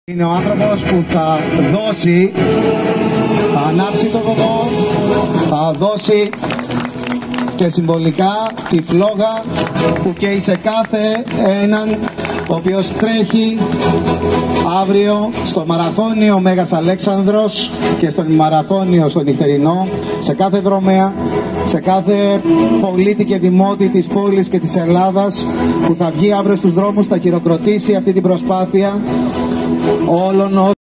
Είναι ο άνθρωπος που θα δώσει, θα ανάψει το βωμό, θα δώσει και συμβολικά τη φλόγα που καίει σε κάθε έναν ο οποίος τρέχει αύριο στο μαραθώνιο Μέγας Αλέξανδρος και στο μαραθώνιο στο νυχτερινό, σε κάθε δρομέα, σε κάθε πολίτη και δημότη της πόλης και της Ελλάδας που θα βγει αύριο στους δρόμους, θα χειροκροτήσει αυτή την προσπάθεια όλων